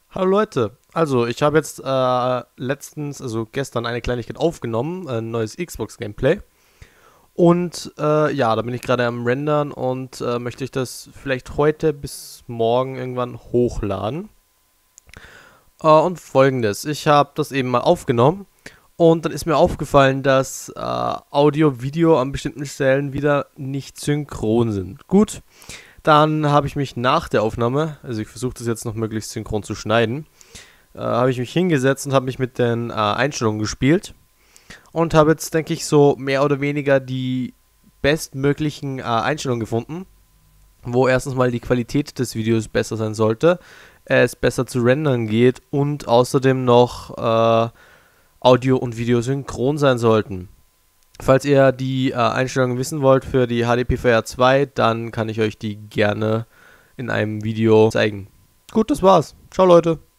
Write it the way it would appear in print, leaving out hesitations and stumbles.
Hallo Leute, also ich habe jetzt gestern eine Kleinigkeit aufgenommen, ein neues Xbox-Gameplay. Und ja, da bin ich gerade am Rendern und möchte ich das vielleicht heute bis morgen irgendwann hochladen. Und folgendes, ich habe das eben mal aufgenommen und dann ist mir aufgefallen, dass Audio, Video an bestimmten Stellen wieder nicht synchron sind. Gut, dann habe ich mich nach der Aufnahme, also ich versuche das jetzt noch möglichst synchron zu schneiden, habe ich mich hingesetzt und habe mich mit den Einstellungen gespielt und habe jetzt, denke ich, so mehr oder weniger die bestmöglichen Einstellungen gefunden, wo erstens mal die Qualität des Videos besser sein sollte, es besser zu rendern geht und außerdem noch Audio und Video synchron sein sollten. Falls ihr die Einstellungen wissen wollt für die HDPVR 2, dann kann ich euch die gerne in einem Video zeigen. Gut, das war's. Ciao Leute.